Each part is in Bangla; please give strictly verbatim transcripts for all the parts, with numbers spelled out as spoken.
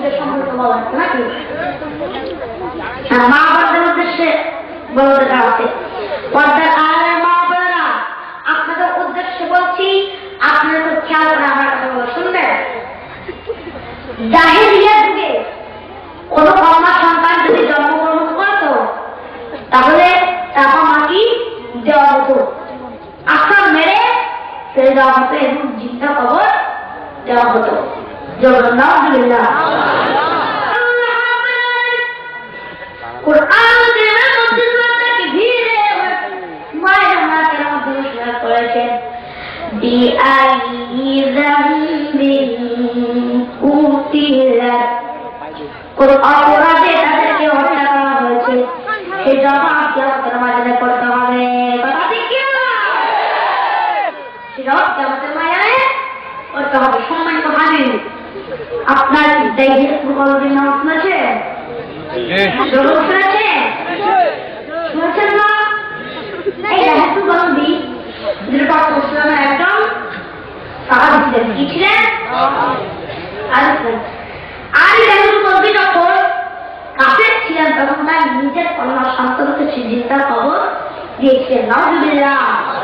ঈদের সম্পর্কে বলা হচ্ছে নাকি? মা বাবাদের উদ্দেশ্যে বলতে আছে, পর্দার আড়ালের মা বাবারা আপনাদের উদ্দেশ্যে বলছি, আপনারা তো খেয়াল করে আমার কথা শুনবেন। জাহেলিয়ার যুগে কোন কন্যা সন্তান যদি জন্মগ্রহণ করতো তাহলে বাবা মাকে দেওয়া হতো, আশ্রম মেরে ফেলে দেওয়া হতো এবং জিন্দা কবর দেওয়া হতো। জগন্নাথ করেছেন কোন অপরাধে তাদেরকে হত্যা করা হয়েছে, সেই জবাব কিয়ামতের ময়দানে করতে হবে। কথা ঠিক কি না? সেই জবাব কিয়ামতের ময়দানে করতে হবে। সম্মানিত হাজির, আপনার দায়িত্ব কোনদিন নাম শুনেছে? শুনেছে শুনেছেন না? এই রাহেতু বন্দি যেটা মুসলমানের একজন সাহাবী ছিলেন। কি ছিলেন? আর রাহেতু বন্দি যখন কাফের ছিলেন তখন তার নিজের কন্যা সন্তানকে জিন্দার খবর দিয়েছিলেন। নাউজুবিল্লাহ।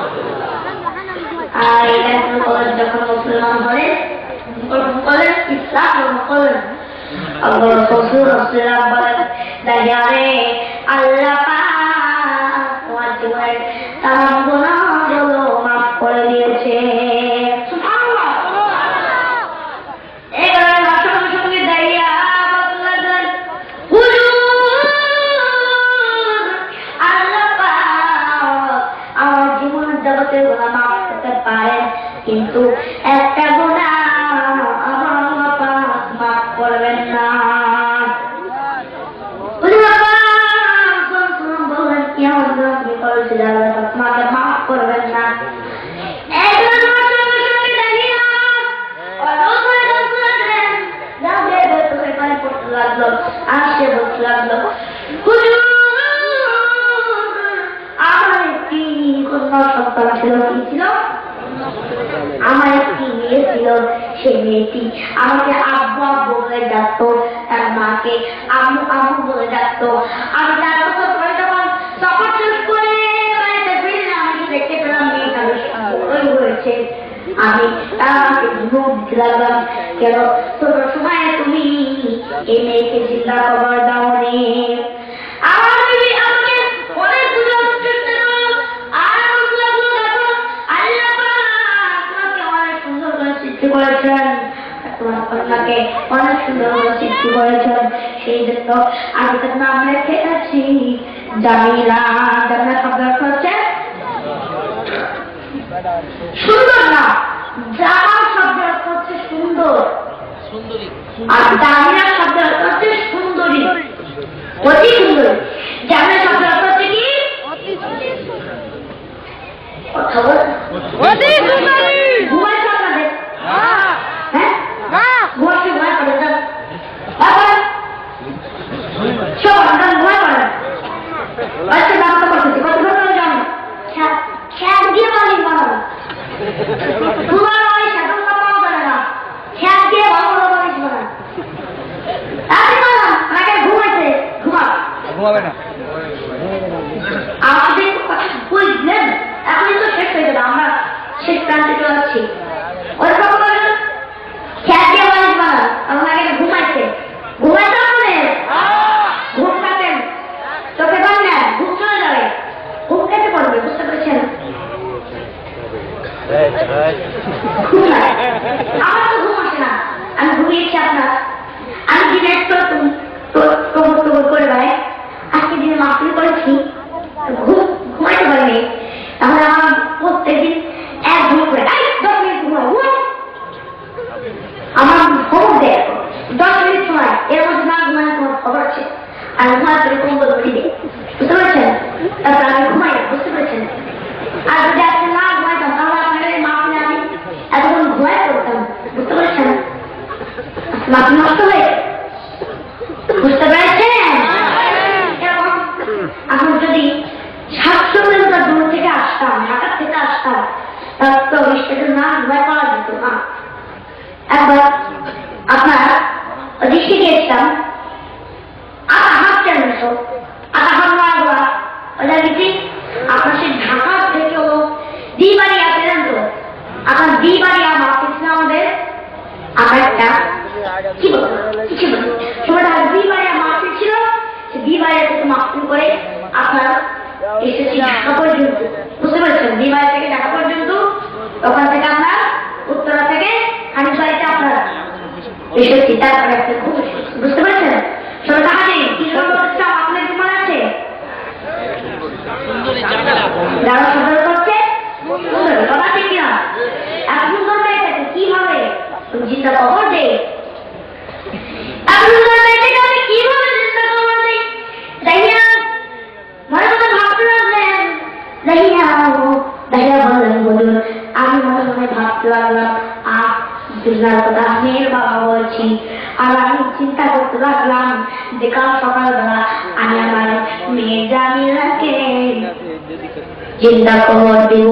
আর এই রাহেতু বন্দি যখন মুসলমান হলেন, বলেন ইসলাম গ্রহণ করলেন, আল্লাহ রাসূল রাসূলুল্লাহ বলেন, দয়ারে আল্লাহ পাক তোমার জীবনের তামাম গুনাহগুলো মাফ করে দিয়েছে। সুবহানাল্লাহ। এই কারণে রাসূলের সঙ্গে দাঁড়িয়ে বললেন, হুজুর আল্লাহ পাক আমার জীবনের যাবতীয় গুনাহ মাফ করতে পারেন, কিন্তু একটা গুনাহ আমার আল্লাহ পাক মাফ করবেন না। মাকে মাফ করবেন না। লাগলো আর সে বলতে লাগলো, আমার একটি কন্যা সন্তান ছিল। কি ছিল? আমার একটি মেয়ে ছিল। সেই মেয়েটি আমাকে আব্বু আব্বু বলে ডাকতো, তার মাকে আম্মু আম্মু বলে ডাকতো। আমি চার বছর পরে যখন সফর শেষ করে বাড়িতে ফিরলাম, আমি দেখতে পেলাম মেয়েটা বড়ই হয়েছে। আমি তাকে মুখ দিলাম, কেন ছোট সময় তুমি এই মেয়েকে জিন্দা কবর দাওনি? আমার বিবি আমাকে অনেক দূরে চেষ্টা করলো, আর বললো দেখো আল্লাহ পাক তোমাকে অনেক সুন্দর করে সৃষ্টি করেছেন, তোমার কন্যাকে অনেক সুন্দর করে সৃষ্টি করেছেন, সেই জন্য আমি তার নাম রেখে আছি জামিলা। জামিলা শব্দ হচ্ছে সুন্দর না, জামাল শব্দ হচ্ছে সুন্দর, আর জামিলা শব্দ হচ্ছে সুন্দরী, অতি সুন্দরী। জামিলা শব্দ হচ্ছে কি? কথা বল। ঘুমাইছে আপনাদের? হ্যাঁ ঘুমাইছে, ঘুমাই পড়ে যান সব আপনার ঘুমাই পড়েন। আচ্ছা নাম তো করতেছি, কত করে জানো? খ্যাত দিয়ে মালিক বানাবো তোমার ওই সাধন পাওয়া যাবে না, খ্যাত দিয়ে ভালো ভালো মালিক বানান। আপনি বানান, আপনাকে ঘুমাইছে, ঘুমা ঘুমাবে না। আমাদের কথা বুঝলেন? এখনই তো শেষ হয়ে যাবে, আমরা শেষ প্রান্তে চলে যাচ্ছি। ওই কথা বলেন খ্যাত দিয়ে মালিক বানান, আপনাকে ঘুমাইছে, ঘুমাইতে হবে ঘুম কাটেন, চোখে পান না, ঘুম চলে যাবে, ঘুম কেটে পড়বে, বুঝতে পেরেছেন? আমার তো ঘুম আসে না, আমি ঘুমিয়েছি আপনার, আমি দিনে একটু কবর কবর করে বেড়াই, আজকে দিনে মাফিল করেছি, ঘুম ঘুমাইতে পারিনি, তাহলে আমার প্রত্যেকদিন এক ঘুম করে দশ মিনিট ঘুমাই, আমার খবর দেয় দশ মিনিট সময়, এর মধ্যে না ঘুমানো তোমার খবর আছে, আর ঘুমার করে কম্বল ভরি দিই, বুঝতে পেরেছেন? তারপর আমি ঘুমাই, বুঝতে পেরেছেন? আর যদি আজকে না ঘুমাইতাম তাহলে আপনাদের মাফিলে আমি এতক্ষণ ঘুমাই করতাম, বুঝতে পেরেছেন? মাফি নষ্ট হয়ে, বুঝতে পেরেছেন? এখন যদি সাতশো কিলোমিটার দূর থেকে আসতাম, ঢাকার থেকে আসতাম, তার তো স্টেশন না ঘুমাই করা যেত না। একবার আপনার ওদিকে গেছিলাম আধা হাত চালিয়েছ আধা হাত মারবা ওটা দিদি আপনার সে ঢাকা থেকে দ্বিবাড়িয়া পেলেন তো আপনার দ্বিবাড়িয়া মাপেছিল আমাদের আপনার একটা কি বলবো কিছু বলবো তোমার দ্বিবাড়িয়া মাপে ছিল সে দ্বিবাড়িয়া থেকে মাপন করে আপনারা এসেছি ঢাকা পর্যন্ত বুঝতে পারছেন দ্বিবাড়িয়া থেকে ঢাকা পর্যন্ত ওখান থেকে আপনার উত্তরা থেকে হানিবাড়িতে আপনারা এসেছি তারপরে একটা খুব বুঝতে পারছেন সবাই তাহলে কি করছে আপনাদের কি মনে আছে যারা সদর করছে কথা ঠিক না এক সুন্দর মেয়েটাকে কিভাবে জিন্দা খবর দেয় এক সুন্দর মেয়েটাকে আমি কিভাবে জিন্দা খবর দেই দাইয়া মনে মনে ভাবতে লাগলেন দাইয়া দাইয়া বললেন বলুন আমি মনে মনে ভাবতে লাগলাম আহ দুর্গার কথা মেয়ের বাবা বলছি আর আমি চিন্তা করতে লাগলাম যে কাল সকালবেলা আমি আমার মেয়ে জামিলাকে চিন্তা খবর দিব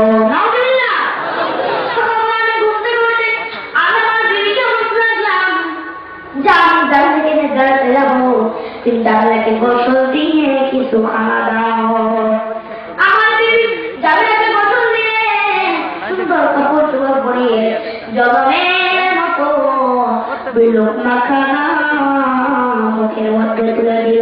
দাঁড়াতে যাবো চিন্তাকে গোসল দিয়ে কিছু খাওয়া দাও আমার দিদি জামিলাকে গোসল দিয়ে সুন্দর কাপড় চোপড় পরিয়ে জগমের মতো বিলোক মাখানা মুখের মধ্যে তুলে দিল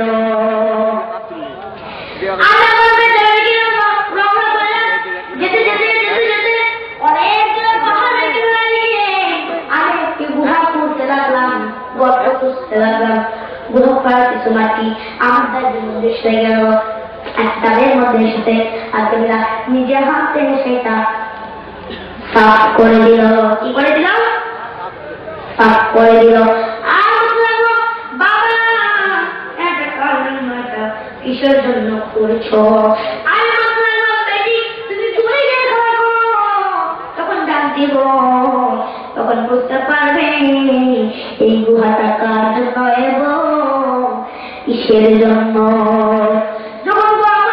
যেতে যেতে যেতে যেতে অনেক পাহাড়ে দাঁড়িয়ে আমি একটি গুহা খুঁজতে লাগলাম গর্ত খুঁজতে লাগলাম গুহা করার কিছু মাটি আমার দাদির মধ্যে এসে গেল তাদের মধ্যে এসে আলহামদুলিল্লাহ নিজের হাতে সেটা সাফ করে দিল কি করে দিল সাফ করে দিল আর বাবা এটা কারণ মাটা কিসের জন্য করছো আর তুমি চলে গেছো তখন ডাক দিব তখন বুঝতে পারবে এই গুহাটা কার জন্য এবং কিসের জন্য যখন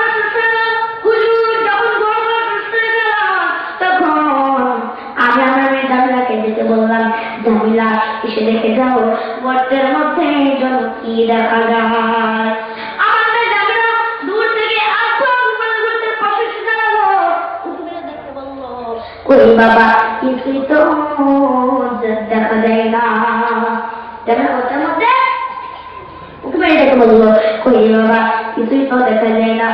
বললাম জামিলা এসে দেখে যাও গর্তের মধ্যে যেন কি দেখা যায় আমাদের জামিলা দূর থেকে গর্তের পাশে দাঁড়ালো দেখতে বললো ওই বাবা কিছুই তো দেখা যায় না জামিলা গর্তের মধ্যে উঠবে দেখে বললো ওই বাবা কিছুই তো দেখা যায় না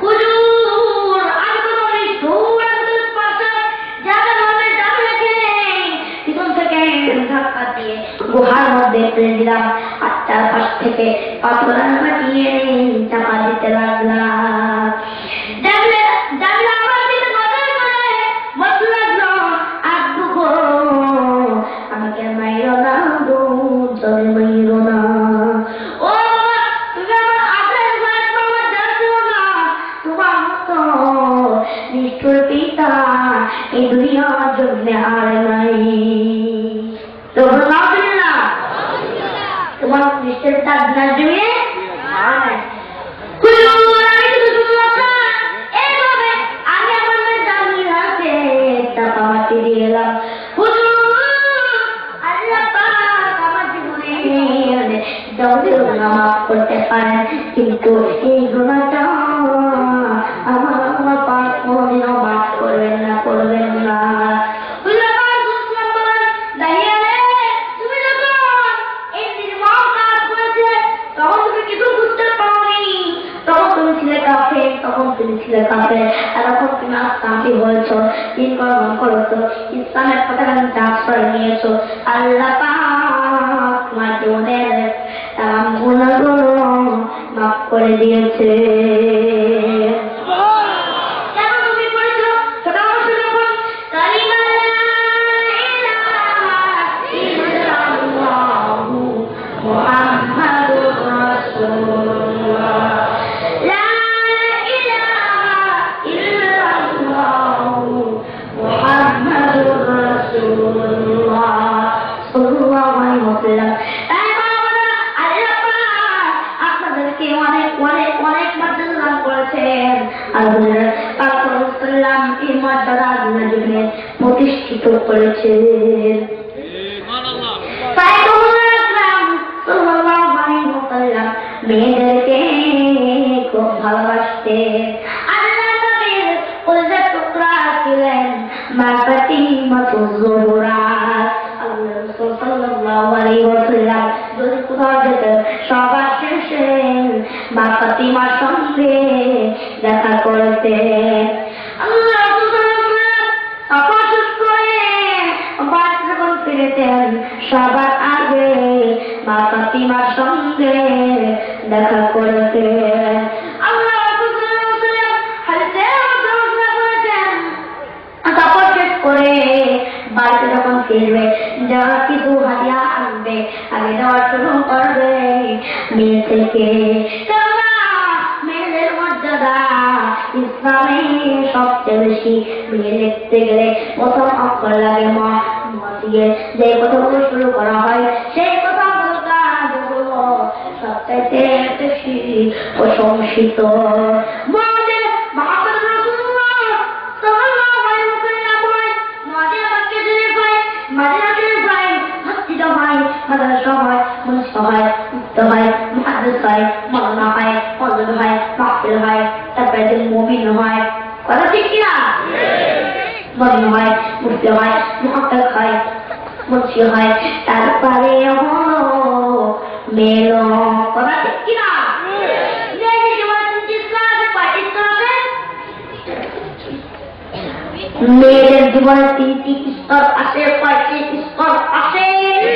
গুহার মধ্যে ফেলে দিলাম আর চারপাশ থেকে পাথর মাটিয়ে চাপা দিতে লাগলাম আমাকে মাইরো না গো চলে মাইরো না ও তুমি আমার আঠাশ বয়স তোমার জানছো না তোমার মতো নিষ্ঠুর পিতা এই দুনিয়ার জন্য আর নাই তোমার নিশ্চয় তার দিনার জমিয়ে আগে আমার জামিল হাতে চাপা মাটি দিয়ে গেলাম মাফ করতে পারেন কিন্তু এই গুণাটা আমার আমার পাপ কোনদিনও মাফ করবেন না করবেন না তখন তুমি ছিলে কাপে আর এখন তুমি আস্তান্তি বলছো দিন কর্ম করেছো ইসলামের কথা তুমি আশ্রয় নিয়েছো আল্লাহ পাক তোমার জীবনের তাম গুণাগুলো মাফ করে দিয়েছে প্রতিষ্ঠিত করেছে মেয়েদেরকে খুব ভালোবাসতেন। আল্লাহ নবীর কলিজার টুকরা ছিলেন মা ফাতিমাতুজ জোহরা। আল্লাহ রাসূল সাল্লাল্লাহু আলাইহি ওয়াসাল্লাম যদি কোথাও যেতেন সবার শেষে মা ফাতিমার সঙ্গে দেখা করতেন। আল্লাহ রাসূল সাল্লাল্লাহু করে বাড়ি যখন ফিরতেন সবার আগে মা ফাতিমার সঙ্গে দেখা করতেন। আল্লাহ রাসূল সাল্লাল্লাহু আলাইহি ওয়াসাল্লাম হাদিসে ঘোষণা করেছেন তারপর শেষ করে বাড়িতে যখন ফিরবে যা কিছু হাদিয়া আনবে আগে দেওয়া শুরু করবে মেয়ে থেকে। মেয়েদের মর্যাদা ইসলামে সবচেয়ে বেশি। মেয়ে লিখতে গেলে প্রথম অক্ষর লাগে মা, দিয়ে যে কথাগুলো শুরু করা হয় সেই কথাগুলো কাজগুলো সবচাইতে বেশি প্রশংসিত। তারপরে মুমিন হয়, কথা ঠিক কিনা? মমিন হয়, মুফতি হয়, মুহাক্কিক হয়, মুফতি হয়, তারপরে হলো মেলো, কথা ঠিক কিনা? মেয়েদের জীবনে তিনটি স্তর আছে। কয়টি স্তর আছে?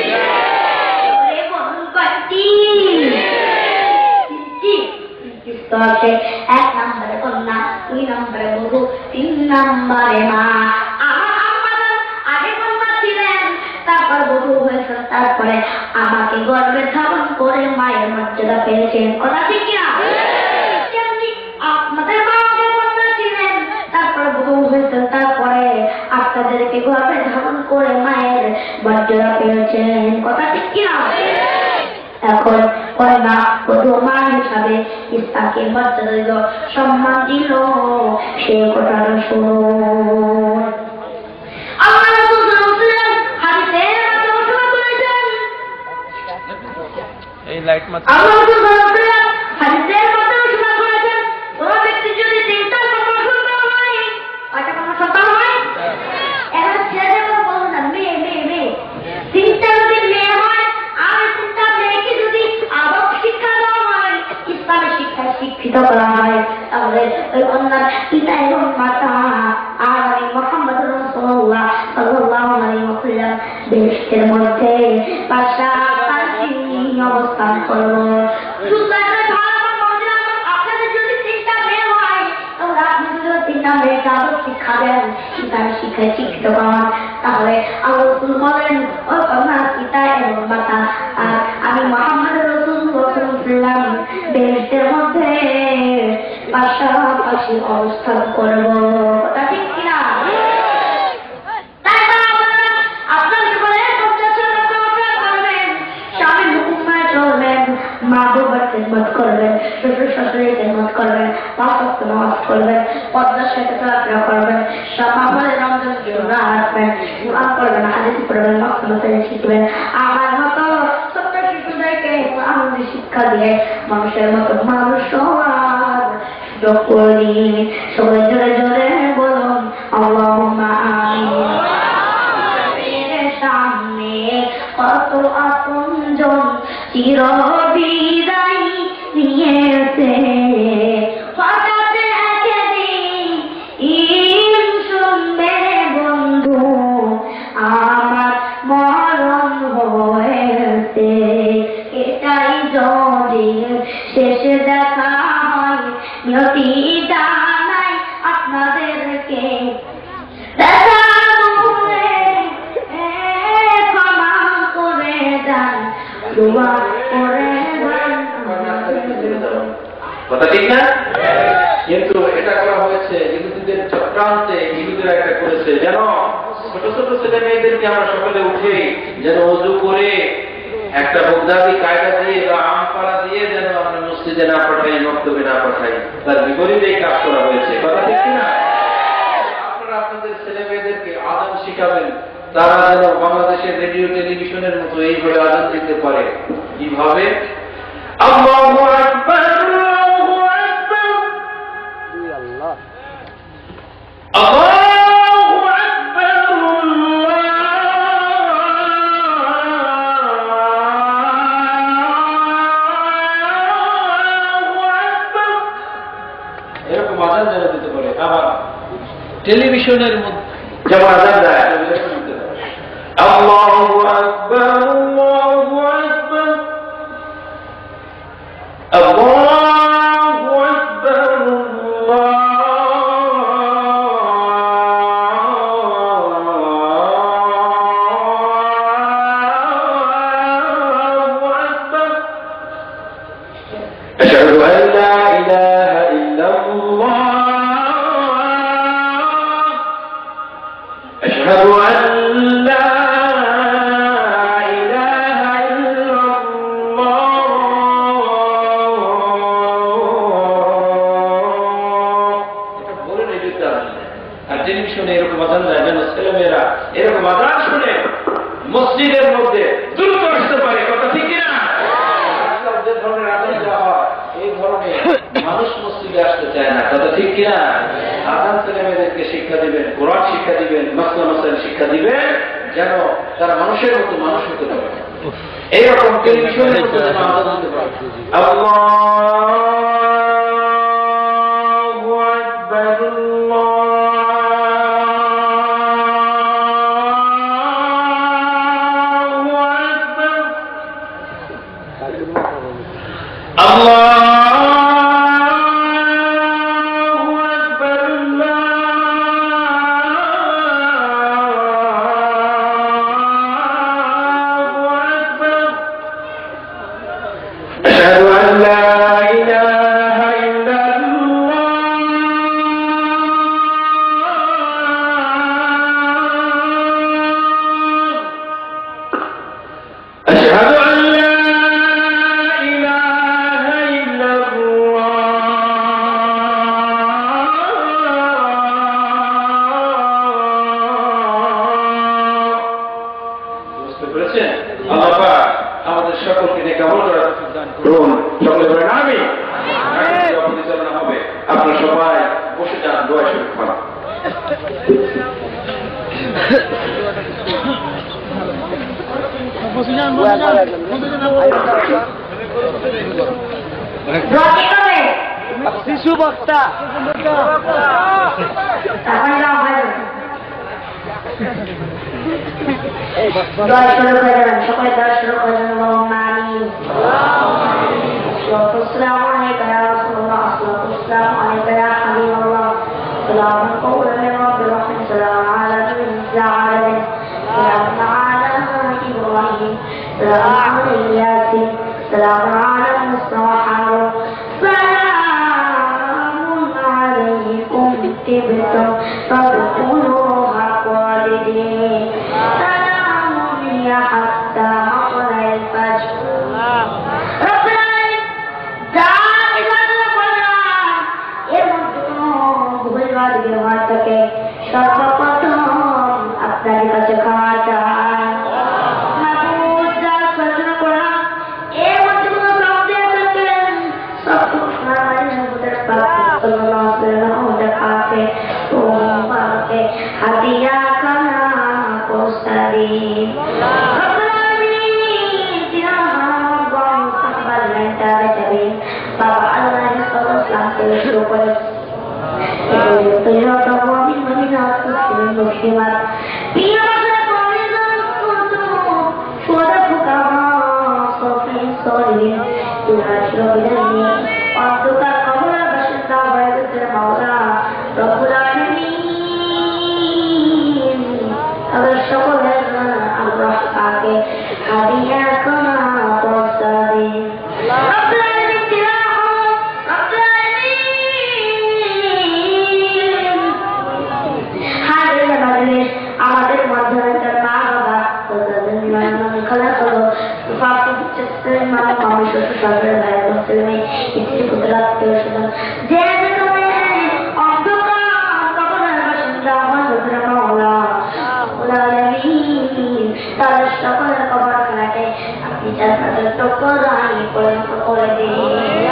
আছে। এক নম্বরে কন্যা, দুই নম্বরে বধূ, তিন নম্বরে মা। আমার আম্মা আগে কন্যা ছিলেন, তারপর বধূ হয়েছেন, তারপরে আমাকে গর্ভে ধারণ করে মায়ের মর্যাদা পেয়েছেন, কথা ঠিক কিনা? আপনাদের মা আগে কন্যা ছিলেন, তারপরে বধূ হয়েছেন, তারপরে আপনাদেরকে গর্ভে ধারণ করে মায়ের মর্যাদা পেয়েছেন, কথা ঠিক কিনা? এখন কন্যা বধূ মা হিসাবে ইসলামকে মর্যাদা দিল, সম্মান দিল, সেই কথাটা শুনুন। আল্লাহ রাসূল সাল্লাল্লাহু আলাইহি ওয়াসাল্লাম হাদিসে ঘোষণা করেছেন, এই লাইট মাত্র আল্লাহ রাসূল সাল্লাল্লাহু আলাইহি ওয়াসাল্লাম হাদিসে ঘোষণা করেছেন, কোন ব্যক্তি যদি তিনটা সন্তান হয়, কয়টা সন্তান হয়? এখন ছেলে বলুন না, মেয়ে মেয়ে মেয়ে তিনটা যদি মেয়ে হয় আর তিনটা মেয়েকে যদি আদব শিক্ষা দেওয়া হয়, ইসলামের শিক্ষায় শিক্ষিত করা হয়, তাহলে ওই কন্যার পিতা এবং মাতা আর আমি মুহাম্মদ রাসূলুল্লাহ সাল্লাল্লাহু আলাইহি ওয়াসাল্লাম বেহেশতের মধ্যে পাশাপাশি অবস্থান করব। সুতরাং আপনাদের যদি তিনটা মেয়ে হয়, তাহলে আপনি যদি তিনটা মেয়েকে আদব শিক্ষা দেন, ইসলামের শিক্ষায় শিক্ষিত করেন, তাহলে আল্লাহ রাসূল বলেন ওই কন্যার পিতা এবং মাতা আর আমি মুহাম্মদ রাসূলুল্লাহ সাল্লাল্লাহু আলাইহি ওয়াসাল্লাম বেহেশতের মধ্যে পাশাপাশি অবস্থান করব, কথা ঠিক কিনা? আপনার জীবনে করবেন, স্বামীর হুকুম মেনে চলবেন, মা বাবার খেদমত করবেন, শ্বশুর শাশুড়ির খেদমত করবেন, পাঁচ ওয়াক্ত নামাজ পড়বেন, পর্দার সাথে চলাফেরা করবেন, সমাজে রমজান রোজা রাখবেন, কোরআন পড়বেন, হাদিস পড়বেন, মাসআলা শিখবেন। আমার মতো ছোট্ট শিশুদেরকে কোরআনের শিক্ষা দিয়ে মানুষের মতো মানুষ হওয়ার সুযোগ করে দিন। সবাই জোরে জোরে বলুন আল্লাহুম্মা আমিন। সামনে কত আপনজন চির বিদায় নিয়েছে, হঠাৎ একদিন ঈদ শুনবে বন্ধু আমার মরণ হয়েছে, এটাই যদি শেষে দেখা হয় নিয়তি জানাই আপনাদেরকে দেখা কথা ঠিক না? কিন্তু এটা করা হয়েছে ইহুদিদের চক্রান্তে, ইহুদিরা এটা করেছে যেন ছোট ছোট ছেলে মেয়েদেরকে আমরা সকালে উঠে যেন ওযু করে একটা বুগদাদি কায়দা দিয়ে বা আম পাড়া দিয়ে যেন আমরা মসজিদে না পাঠাই, মক্তবে না পাঠাই, তার বিপরীতে এই কাজ করা হয়েছে, কথা ঠিক না? আপনারা আপনাদের ছেলে মেয়েদেরকে আযান শিখাবেন, তারা যেন বাংলাদেশের রেডিও টেলিভিশনের মতো এইভাবে আযান দিতে পারে। কিভাবে? আল্লাহু আকবার, আল্লাহু আকবার, আল্লাহ, আল্লাহু আকবার, আল্লাহু আকবার। এরকম আযান যারা দিতে পারে, আবার টেলিভিশনের মধ্যে যেমন আযান দেয়, আল্লাহু আকবার, আল্লাহু আকবার, আল্লাহু আকবার, আল্লাহু আকবার, আশহাদু আন লা ইলাহা ইল্লাল্লাহ, আশহাদু আন লা এরকম আযান দেয় যেন ছেলেমেয়েরা এরকম আযান শুনে মসজিদের মধ্যে দ্রুত আসতে পারে। কথা ঠিক কিনা? যে ধরনের আযান দেওয়া হয় এই ধরনের মানুষ মসজিদে আসতে চায় না। কথা ঠিক কিনা? আযান ছেলেমেয়েদেরকে শিক্ষা দিবেন, কোরআন শিক্ষা দিবেন, মাসলা মাসাইল শিক্ষা দিবেন, যেন তারা মানুষের মতো মানুষ হতে পারে। এইরকম টেলিভিশনের মধ্যে যেন আযান দিতে পারে। আল্লাহু আকবার, আমাদের সকলকে নিয়ে কেমন করার সকলে বলেন আমি পরিচালনা হবে। আপনারা সবাই বসে যান, দোয়া শুরু করেন। শিশু বক্তা দোয়া শুরু করেন, সকলে দোয়া শুরু করেন। আল্লাহুম্মা আমিন। আসসালামু আলাইকা ইয়া রাসূলুল্লাহ, আসসালামু আলাইকা ইয়া হাবিবাল্লাহ, সালামুন কওলাম মির রাব্বির রাহিম, সালামুন আলা al-mursalin, সালামুন আলা ইব্রাহিম, সালামুন আলা ইয়াসিন, সালামুন আলা মুসা ওয়া হারুন, সালামুন আলাইকুম তিবতুম ফাদখুলুহা খালিদিন, حتى مطلع الفجر। رب العالمين দাইমান বললাম এর মধ্যে ভুলবাদ ব্যবহার থেকে সর্বপ্রথম আপনার কাছে ক্ষমা চাই। মাহবুব যা সজনা করা এর মধ্যে কোনো শব্দ থাকেন সব শোনার মধ্যে পাক সাল্লাল্লাহু আলাইহি ওয়াসাল্লাম পাকে ও পাকে হাদিয়া কানা কোসারিম। Bapak Allah yang selalu selalu bersyukur. Ibu terima kasih mengingat muslim muslimat. Biar saya berlindung untuk suara buka sofi solin. Tuhan syurga untuk kamu bercinta baik termaulah. Rabbul Alamin. Agar syukur Allah pakai hadiah kena posari. আমাদের মধ্যে মা বাবা খেলা করো মানুষ স্ত্রী পুত্র আত্মীয় স্বজন যে তাদের সকলের কবর খানাকে আপনি বিচার তাদের টুকরাই পরিণত করে দিন।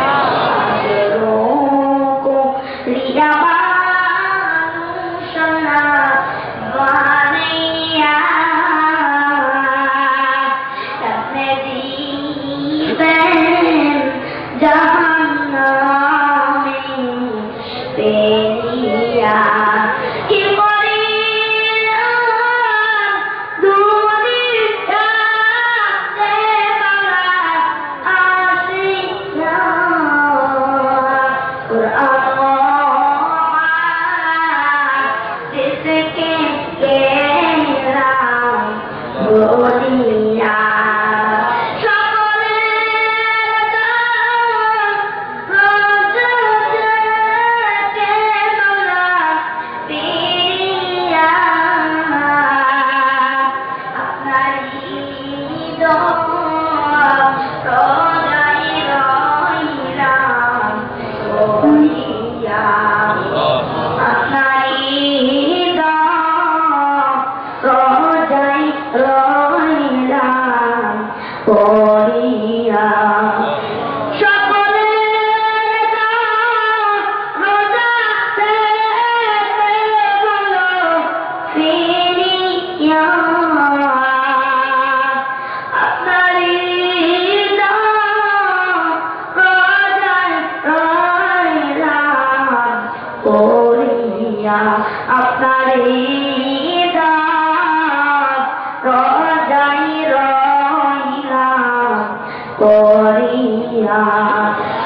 আপনার রজাই রইলাম করিয়া।